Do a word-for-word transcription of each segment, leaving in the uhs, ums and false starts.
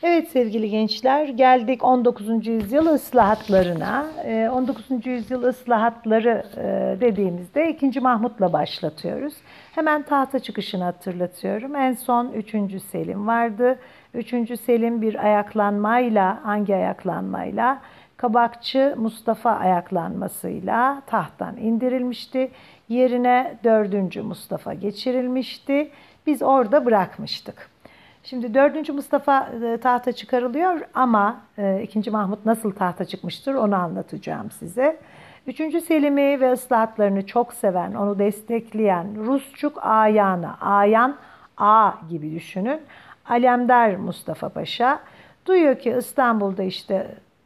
Evet sevgili gençler, geldik on dokuzuncu yüzyıl ıslahatlarına. on dokuzuncu yüzyıl ıslahatları dediğimizde ikinci. Mahmut'la başlatıyoruz. Hemen tahta çıkışını hatırlatıyorum. En son üçüncü. Selim vardı. üçüncü. Selim bir ayaklanmayla, hangi ayaklanmayla? Kabakçı Mustafa ayaklanmasıyla tahttan indirilmişti. Yerine dördüncü. Mustafa geçirilmişti. Biz orada bırakmıştık. Şimdi dördüncü. Mustafa tahta çıkarılıyor ama ikinci. Mahmut nasıl tahta çıkmıştır onu anlatacağım size. üçüncü. Selim'i ve ıslahatlarını çok seven, onu destekleyen Rusçuk Ayan'ı, Ayan A gibi düşünün. Alemdar Mustafa Paşa duyuyor ki İstanbul'da işte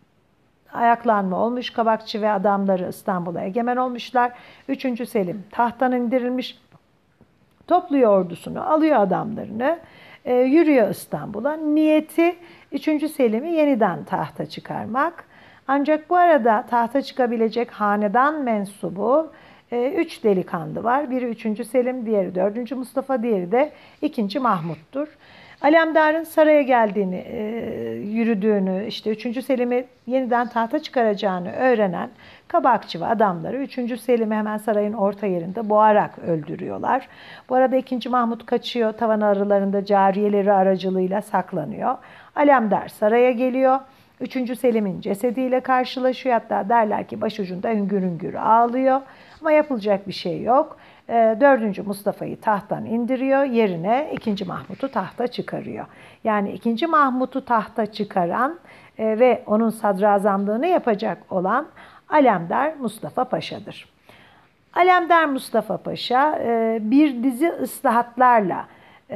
ayaklanma olmuş, Kabakçı ve adamları İstanbul'a egemen olmuşlar. üçüncü. Selim tahttan indirilmiş, topluyor ordusunu, alıyor adamlarını. E, yürüyor İstanbul'a. Niyeti üçüncü. Selim'i yeniden tahta çıkarmak. Ancak bu arada tahta çıkabilecek hanedan mensubu e, üç delikanlı var. Biri üçüncü. Selim, diğeri dördüncü. Mustafa, diğeri de ikinci. Mahmut'tur. Alemdar'ın saraya geldiğini, e, yürüdüğünü, işte üçüncü. Selim'i yeniden tahta çıkaracağını öğrenen Kabakçı ve adamları üçüncü. Selim'i hemen sarayın orta yerinde boğarak öldürüyorlar. Bu arada ikinci. Mahmut kaçıyor, tavan aralarında cariyeleri aracılığıyla saklanıyor. Alemdar saraya geliyor. üçüncü. Selim'in cesediyle karşılaşıyor. Hatta derler ki başucunda hüngür hüngür ağlıyor. Ama yapılacak bir şey yok. dördüncü. Mustafa'yı tahttan indiriyor. Yerine ikinci. Mahmut'u tahta çıkarıyor. Yani ikinci. Mahmut'u tahta çıkaran ve onun sadrazamlığını yapacak olan Alemdar Mustafa Paşa'dır. Alemdar Mustafa Paşa bir dizi ıslahatlarla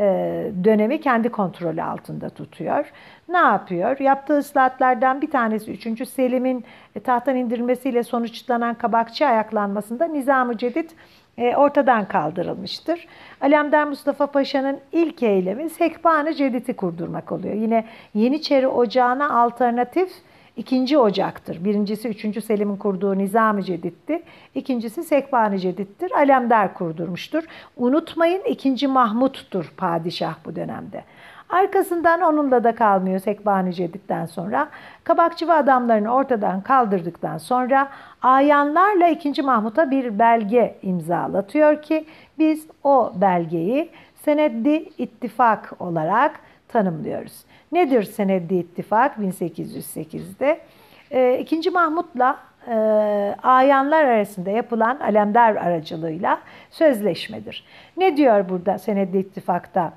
dönemi kendi kontrolü altında tutuyor. Ne yapıyor? Yaptığı ıslahatlardan bir tanesi üçüncü. Selim'in tahttan indirilmesiyle sonuçlanan Kabakçı ayaklanmasında Nizam-ı Cedid ortadan kaldırılmıştır. Alemdar Mustafa Paşa'nın ilk eylemi Sekban-ı Cedid'i kurdurmak oluyor. Yine Yeniçeri Ocağı'na alternatif İkinci Ocak'tır. Birincisi üçüncü. Selim'in kurduğu Nizam-ı Cedid'ti. İkincisi Sekban-ı Cedid'tir. Alemdar kurdurmuştur. Unutmayın ikinci. Mahmut'tur padişah bu dönemde. Arkasından onunla da kalmıyor Sekban-ı Cedid'den sonra. Kabakçı ve adamlarını ortadan kaldırdıktan sonra ayanlarla ikinci. Mahmut'a bir belge imzalatıyor ki biz o belgeyi Seneddi İttifak olarak tanımlıyoruz. Nedir Seneddi İttifak? bin sekiz yüz sekizde e, ikinci. Mahmut'la e, ayanlar arasında yapılan Alemdar aracılığıyla sözleşmedir. Ne diyor burada Seneddi İttifak'ta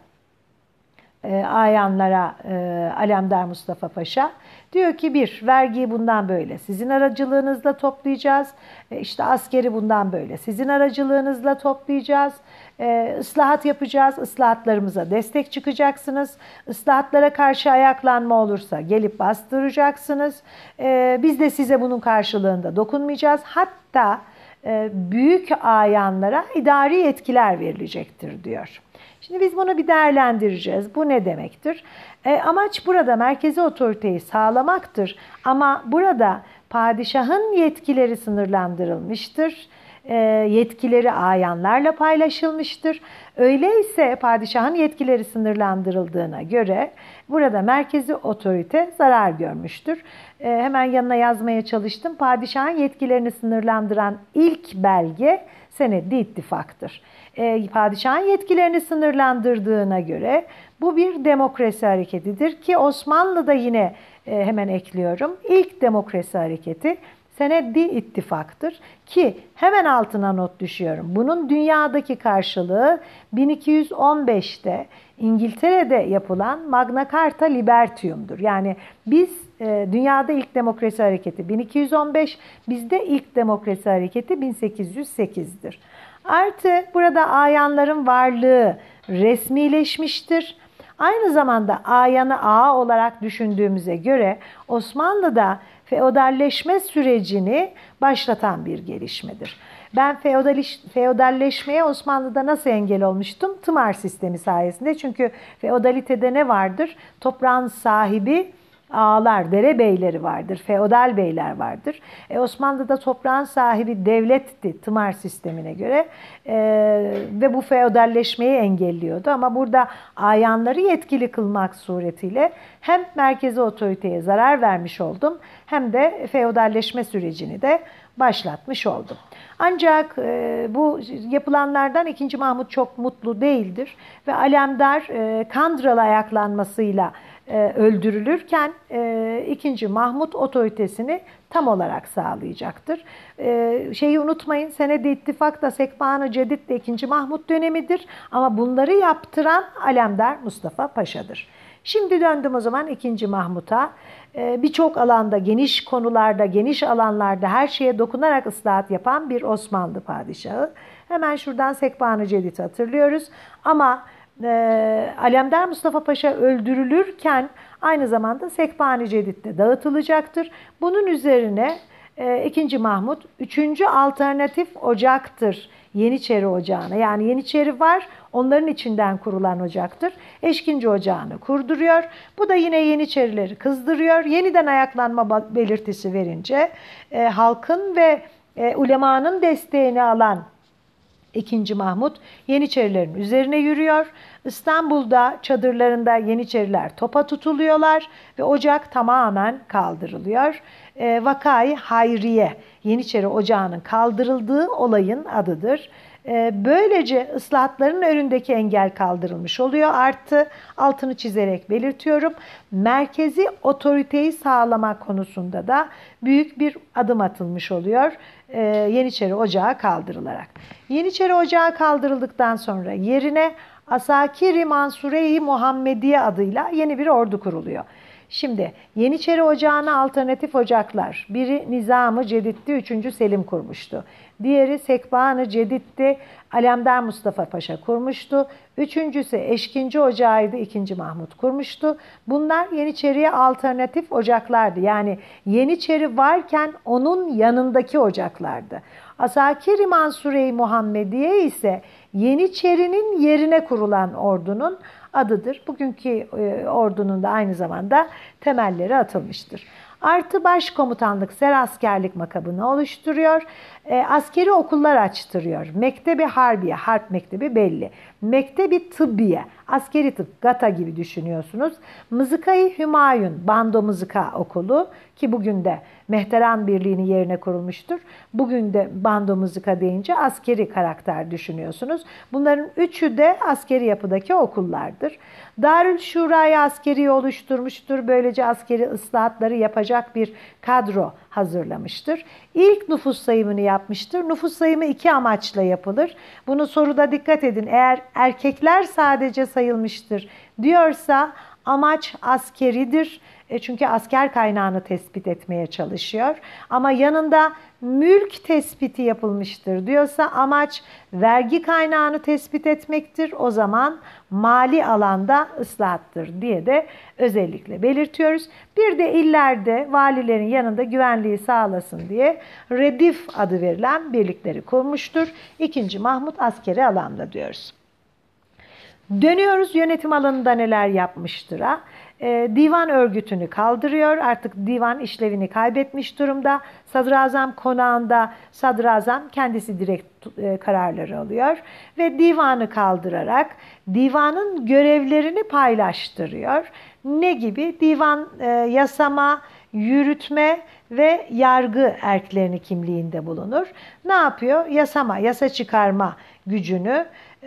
e, ayanlara e, Alemdar Mustafa Paşa? Diyor ki bir, vergiyi bundan böyle sizin aracılığınızla toplayacağız. E, işte askeri bundan böyle sizin aracılığınızla toplayacağız. E, ıslahat yapacağız. Islahatlarımıza destek çıkacaksınız. Islahatlara karşı ayaklanma olursa gelip bastıracaksınız. E, biz de size bunun karşılığında dokunmayacağız. Hatta e, büyük ayanlara idari yetkiler verilecektir diyor. Şimdi biz bunu bir değerlendireceğiz. Bu ne demektir? E, amaç burada merkezi otoriteyi sağlamaktır. Ama burada padişahın yetkileri sınırlandırılmıştır. E, yetkileri ayanlarla paylaşılmıştır. Öyleyse padişahın yetkileri sınırlandırıldığına göre burada merkezi otorite zarar görmüştür. E, hemen yanına yazmaya çalıştım. Padişahın yetkilerini sınırlandıran ilk belge Seneddi İttifak'tır. E, padişahın yetkilerini sınırlandırdığına göre bu bir demokrasi hareketidir ki Osmanlı'da yine e, hemen ekliyorum. İlk demokrasi hareketi Seneddi İttifak'tır ki hemen altına not düşüyorum. Bunun dünyadaki karşılığı bin iki yüz on beşte İngiltere'de yapılan Magna Carta Libertium'dur. Yani biz e, dünyada ilk demokrasi hareketi bin iki yüz on beş, bizde ilk demokrasi hareketi bin sekiz yüz sekiz'dir. Artı burada ayanların varlığı resmileşmiştir. Aynı zamanda ayanı ağa olarak düşündüğümüze göre Osmanlı'da feodalleşme sürecini başlatan bir gelişmedir. Ben feodalleşmeye Osmanlı'da nasıl engel olmuştum? Tımar sistemi sayesinde. Çünkü feodalitede ne vardır? Toprağın sahibi ağalar, derebeyleri vardır, feodal beyler vardır. E, Osmanlı'da toprağın sahibi devletti tımar sistemine göre e, ve bu feodalleşmeyi engelliyordu. Ama burada ayanları yetkili kılmak suretiyle hem merkezi otoriteye zarar vermiş oldum hem de feodalleşme sürecini de başlatmış oldum. Ancak e, bu yapılanlardan ikinci. Mahmut çok mutlu değildir ve Alemdar e, Kandıralı ayaklanmasıyla e, öldürülürken e, ikinci. Mahmut otoritesini tam olarak sağlayacaktır. E, şeyi unutmayın, Senedi İttifak da Sekban-ı Cedid de ikinci. Mahmut dönemidir ama bunları yaptıran Alemdar Mustafa Paşa'dır. Şimdi döndüm o zaman ikinci. Mahmut'a. Ee, Birçok alanda, geniş konularda, geniş alanlarda her şeye dokunarak ıslahat yapan bir Osmanlı padişahı. Hemen şuradan Sekban-ı Cedid'i hatırlıyoruz. Ama e, Alemdar Mustafa Paşa öldürülürken aynı zamanda Sekban-ı Cedid de dağıtılacaktır. Bunun üzerine e, ikinci. Mahmut üçüncü alternatif ocaktır Yeniçeri Ocağı'na. Yani Yeniçeri var, onların içinden kurulan ocaktır. Eşkinci Ocağı'nı kurduruyor. Bu da yine Yeniçerileri kızdırıyor. Yeniden ayaklanma belirtisi verince e, halkın ve e, ulemanın desteğini alan ikinci. Mahmut Yeniçerilerin üzerine yürüyor. İstanbul'da çadırlarında Yeniçeriler topa tutuluyorlar ve ocak tamamen kaldırılıyor. E, Vakayı Hayriye, Yeniçeri Ocağı'nın kaldırıldığı olayın adıdır. E, böylece ıslahatların önündeki engel kaldırılmış oluyor. Artı altını çizerek belirtiyorum. Merkezi otoriteyi sağlamak konusunda da büyük bir adım atılmış oluyor. E, Yeniçeri Ocağı kaldırılarak. Yeniçeri Ocağı kaldırıldıktan sonra yerine Asakir-i Mansure-i Muhammediye adıyla yeni bir ordu kuruluyor. Şimdi Yeniçeri Ocağı'na alternatif ocaklar. Biri Nizam-ı Cedid'di, üçüncü. Selim kurmuştu. Diğeri Sekban-ı Cedid'di, Alemdar Mustafa Paşa kurmuştu. Üçüncüsü Eşkinci Ocağı'ydı, ikinci. Mahmut kurmuştu. Bunlar Yeniçeri'ye alternatif ocaklardı. Yani Yeniçeri varken onun yanındaki ocaklardı. Asakir-i Mansure-i Muhammediye ise Yeniçeri'nin yerine kurulan ordunun adıdır. Bugünkü e, ordunun da aynı zamanda temelleri atılmıştır. Artı başkomutanlık, seraskerlik makabını oluşturuyor. E, askeri okullar açtırıyor. Mektebi Harbiye, harp mektebi belli. Mektebi Tıbbiye, askeri tıp, Gata gibi düşünüyorsunuz. Mızıkayı Hümayun, Bando Mızıka Okulu ki bugün de Mehteran Birliği'nin yerine kurulmuştur. Bugün de Bando Mızıka deyince askeri karakter düşünüyorsunuz. Bunların üçü de askeri yapıdaki okullardır. Darül Şura'yı askeri oluşturmuştur. Böylece askeri ıslahatları yapacak bir kadro hazırlamıştır. İlk nüfus sayımını yapmıştır. Nüfus sayımı iki amaçla yapılır. Bunu soruda dikkat edin. Eğer erkekler sadece sayılmıştır diyorsa amaç askeridir. E çünkü asker kaynağını tespit etmeye çalışıyor. Ama yanında mülk tespiti yapılmıştır diyorsa amaç vergi kaynağını tespit etmektir. O zaman mali alanda ıslahattır diye de özellikle belirtiyoruz. Bir de illerde valilerin yanında güvenliği sağlasın diye Redif adı verilen birlikleri kurmuştur. ikinci. Mahmut askeri alanda diyoruz. Dönüyoruz yönetim alanında neler yapmıştır ha? E, divan örgütünü kaldırıyor. Artık divan işlevini kaybetmiş durumda. Sadrazam konağında sadrazam kendisi direkt e, kararları alıyor. Ve divanı kaldırarak divanın görevlerini paylaştırıyor. Ne gibi? Divan e, yasama, yürütme ve yargı erklerini kimliğinde bulunur. Ne yapıyor? Yasama, yasa çıkarma gücünü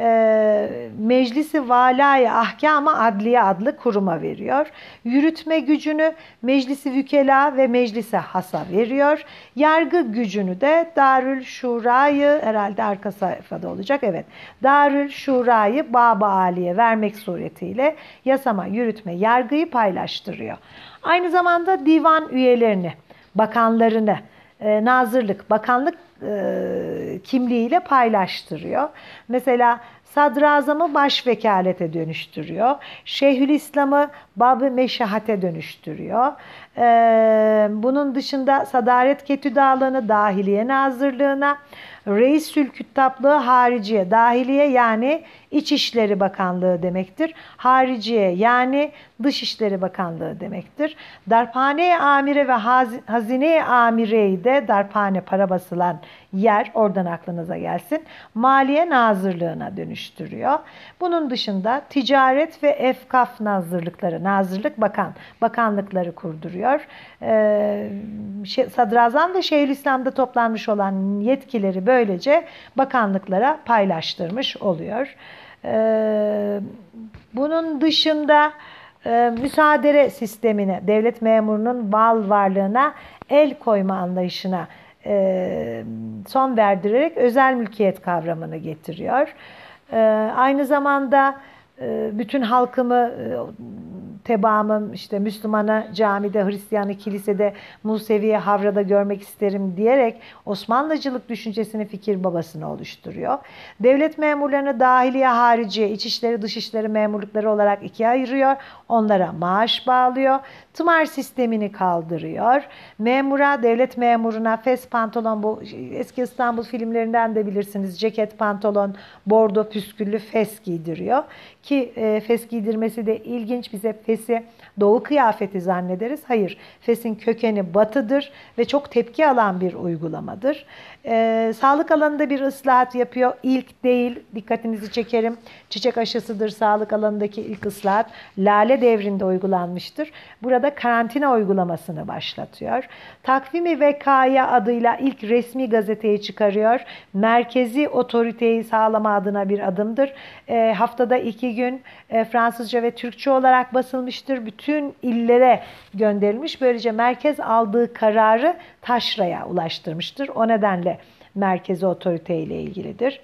e, Meclisi Valâ-i Ahkâm-ı Adliye adlı kuruma veriyor. Yürütme gücünü Meclisi Vükela ve Meclisi Has'a veriyor. Yargı gücünü de Darül Şura'yı, herhalde arka sayfada olacak, evet, Darül Şura'yı Bab-ı Ali'ye vermek suretiyle yasama, yürütme, yargıyı paylaştırıyor. Aynı zamanda divan üyelerini, bakanlarını, e, nazırlık, bakanlık e, kimliğiyle paylaştırıyor. Mesela sadrazamı başvekalete dönüştürüyor. Şeyhülislam'ı Bab-ı Meşahate dönüştürüyor. Ee, bunun dışında Sadaret Ketüdalığını Dahiliye Nazırlığına, Reisül Küttaplığı Hariciye, Dahiliye yani İçişleri Bakanlığı demektir. Hariciye yani Dışişleri Bakanlığı demektir. Darphane Amire ve Hazine Amire'yi de darphane para basılan yer oradan aklınıza gelsin. Maliye Nazırlığı'na dönüştürüyor. Bunun dışında ticaret ve efkaf nazırlıkları, nazırlık bakan, bakanlıkları kurduruyor. Ee, Sadrazam ve Şeyhülislam'da toplanmış olan yetkileri böylece bakanlıklara paylaştırmış oluyor. Ee, bunun dışında e, müsaadele sistemine, devlet memurunun mal varlığına el koyma anlayışına e, son verdirerek özel mülkiyet kavramını getiriyor. E, aynı zamanda e, bütün halkımı, e, tebaamım, işte Müslümanı camide, Hristiyanı kilisede, Musevi'yi havrada görmek isterim diyerek Osmanlıcılık düşüncesini fikir babasını oluşturuyor. Devlet memurlarını dahiliye, hariciye, içişleri, dışişleri memurlukları olarak ikiye ayırıyor. Onlara maaş bağlıyor. Tımar sistemini kaldırıyor. Memura, devlet memuruna fes pantolon, bu eski İstanbul filmlerinden de bilirsiniz, ceket pantolon, bordo püsküllü fes giydiriyor. Ki e, fes giydirmesi de ilginç. Bize fesi doğu kıyafeti zannederiz. Hayır, fesin kökeni batıdır ve çok tepki alan bir uygulamadır. E, sağlık alanında bir ıslahat yapıyor. İlk değil, dikkatinizi çekerim. Çiçek aşısıdır sağlık alanındaki ilk ıslahat. Lale devrinde uygulanmıştır. Burada karantina uygulamasını başlatıyor. Takvimi Vekaya adıyla ilk resmi gazeteyi çıkarıyor. Merkezi otoriteyi sağlama adına bir adımdır. E, haftada iki gün e, Fransızca ve Türkçe olarak basılmıştır. Bütün illere gönderilmiş. Böylece merkez aldığı kararı taşraya ulaştırmıştır. O nedenle merkezi otorite ile ilgilidir.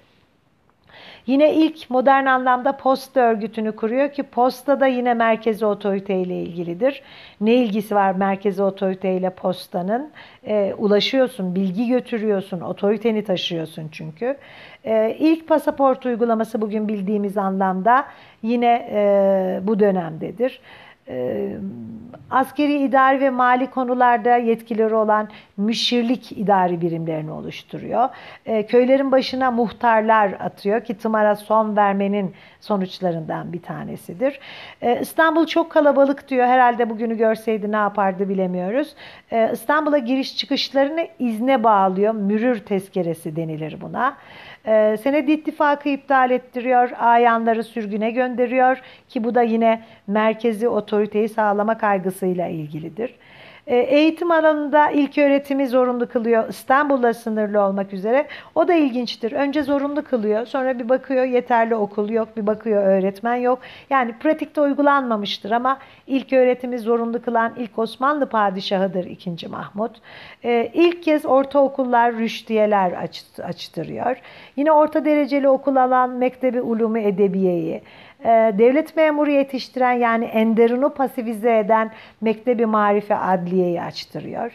Yine ilk modern anlamda posta örgütünü kuruyor ki posta da yine merkezi otorite ile ilgilidir. Ne ilgisi var merkezi otorite ile postanın? E, ulaşıyorsun, bilgi götürüyorsun, otoriteni taşıyorsun çünkü. E, ilk pasaport uygulaması bugün bildiğimiz anlamda yine e, bu dönemdedir. E, askeri, idari ve mali konularda yetkileri olan müşirlik idari birimlerini oluşturuyor. E, köylerin başına muhtarlar atıyor ki tımara son vermenin sonuçlarından bir tanesidir. E, İstanbul çok kalabalık diyor. Herhalde bugünü görseydi ne yapardı bilemiyoruz. E, İstanbul'a giriş çıkışlarını izne bağlıyor. Mürür tezkeresi denilir buna. E, Senedi ittifakı iptal ettiriyor. Ayanları sürgüne gönderiyor ki bu da yine merkezi otoriteyi sağlama kaygısıyla ilgilidir. Eğitim alanında ilk öğretimi zorunlu kılıyor. İstanbul'la sınırlı olmak üzere. O da ilginçtir. Önce zorunlu kılıyor. Sonra bir bakıyor yeterli okul yok. Bir bakıyor öğretmen yok. Yani pratikte uygulanmamıştır ama ilk öğretimi zorunlu kılan ilk Osmanlı padişahıdır ikinci. Mahmut. İlk kez ortaokullar, rüştiyeler aç, açtırıyor. Yine orta dereceli okul alan Mektebi Ulûmu Edebiye'yi, devlet memuru yetiştiren yani enderunu pasifize eden Mektebi Marife Adliye'yi açtırıyor.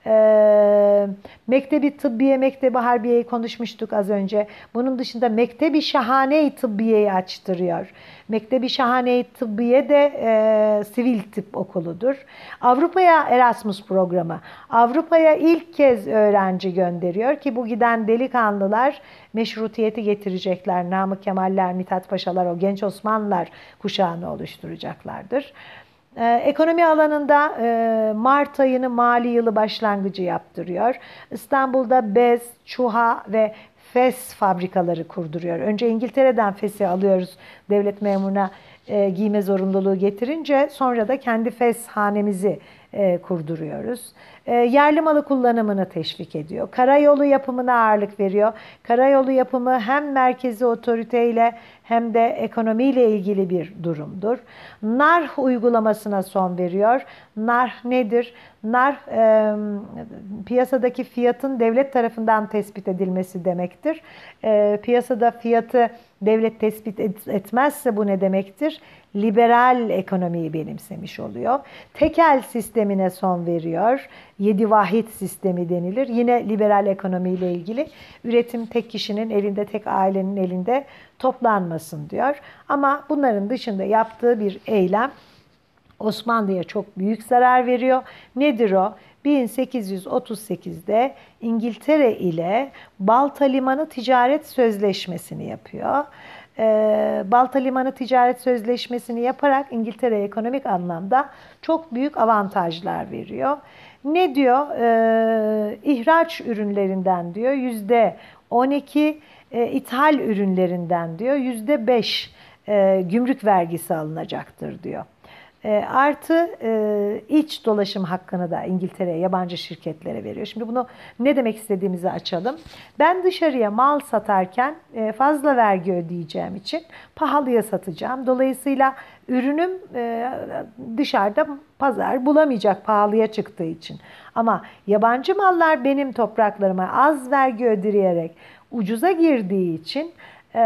Ee, Mektebi Tıbbiye, Mektebi Harbiye'yi konuşmuştuk az önce. Bunun dışında Mektebi Şahane-i Tıbbiye'yi açtırıyor. Mektebi Şahane-i Tıbbiye de e, sivil tıp okuludur. Avrupa'ya Erasmus programı. Avrupa'ya ilk kez öğrenci gönderiyor ki bu giden delikanlılar meşrutiyeti getirecekler. Namık Kemaller, Mithat Paşalar, o genç Osmanlılar kuşağını oluşturacaklardır. Ee, ekonomi alanında e, Mart ayını mali yılı başlangıcı yaptırıyor. İstanbul'da bez, çuha ve fes fabrikaları kurduruyor. Önce İngiltere'den fesi alıyoruz devlet memuruna e, giyme zorunluluğu getirince sonra da kendi fes hanemizi e, kurduruyoruz. E, yerli malı kullanımını teşvik ediyor. Karayolu yapımına ağırlık veriyor. Karayolu yapımı hem merkezi otoriteyle hem de ekonomiyle ilgili bir durumdur. Narh uygulamasına son veriyor. Narh nedir? Narh e, piyasadaki fiyatın devlet tarafından tespit edilmesi demektir. E, piyasada fiyatı devlet tespit etmezse bu ne demektir? Liberal ekonomiyi benimsemiş oluyor. Tekel sistemine son veriyor. Yedi vahit sistemi denilir. Yine liberal ekonomiyle ilgili üretim tek kişinin elinde, tek ailenin elinde toplanmasın diyor. Ama bunların dışında yaptığı bir eylem Osmanlı'ya çok büyük zarar veriyor. Nedir o? bin sekiz yüz otuz sekizde İngiltere ile Balta Limanı Ticaret Sözleşmesi'ni yapıyor. e, Balta Limanı Ticaret Sözleşmesi'ni yaparak İngiltere'ye ekonomik anlamda çok büyük avantajlar veriyor. Ne diyor? E, ihraç ürünlerinden diyor yüzde on iki, e, ithal ürünlerinden diyor yüzde beş e, gümrük vergisi alınacaktır diyor. E, artı e, iç dolaşım hakkını da İngiltere'ye yabancı şirketlere veriyor. Şimdi bunu ne demek istediğimizi açalım. Ben dışarıya mal satarken e, fazla vergi ödeyeceğim için pahalıya satacağım. Dolayısıyla ürünüm e, dışarıda pazar bulamayacak pahalıya çıktığı için. Ama yabancı mallar benim topraklarıma az vergi ödeyerek ucuza girdiği için e,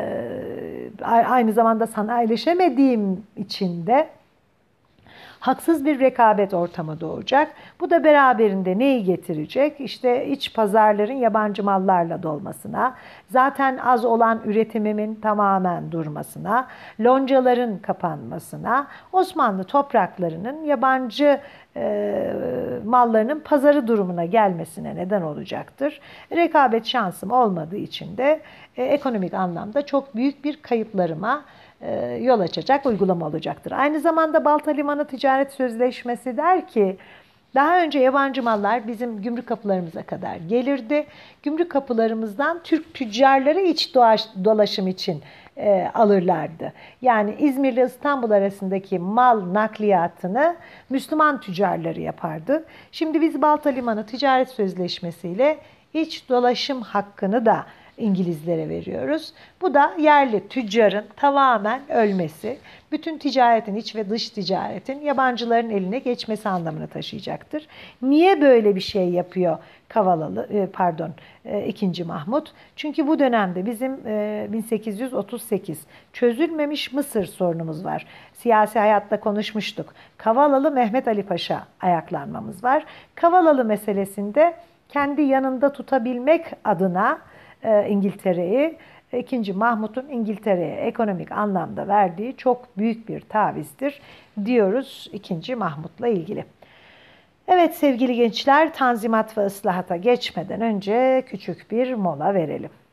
aynı zamanda sanayileşemediğim için de haksız bir rekabet ortamı doğacak. Bu da beraberinde neyi getirecek? İşte iç pazarların yabancı mallarla dolmasına, zaten az olan üretimimin tamamen durmasına, loncaların kapanmasına, Osmanlı topraklarının yabancı e, mallarının pazarı durumuna gelmesine neden olacaktır. Rekabet şansım olmadığı için de e, ekonomik anlamda çok büyük bir kayıplarıma yol açacak uygulama olacaktır. Aynı zamanda Balta Limanı Ticaret Sözleşmesi der ki daha önce yabancı mallar bizim gümrük kapılarımıza kadar gelirdi. Gümrük kapılarımızdan Türk tüccarları iç dolaşım için e, alırlardı. Yani İzmir ile İstanbul arasındaki mal nakliyatını Müslüman tüccarları yapardı. Şimdi biz Balta Limanı Ticaret Sözleşmesi ile iç dolaşım hakkını da İngilizlere veriyoruz. Bu da yerli tüccarın tamamen ölmesi, bütün ticaretin, iç ve dış ticaretin yabancıların eline geçmesi anlamını taşıyacaktır. Niye böyle bir şey yapıyor Kavalalı, pardon, ikinci. Mahmut? Çünkü bu dönemde bizim bin sekiz yüz otuz sekiz çözülmemiş Mısır sorunumuz var. Siyasi hayatta konuşmuştuk. Kavalalı Mehmet Ali Paşa ayaklanmamız var. Kavalalı meselesinde kendi yanında tutabilmek adına İngiltere'yi, ikinci. Mahmut'un İngiltere'ye ekonomik anlamda verdiği çok büyük bir tavizdir diyoruz ikinci. Mahmut'la ilgili. Evet sevgili gençler, Tanzimat ve ıslahata geçmeden önce küçük bir mola verelim.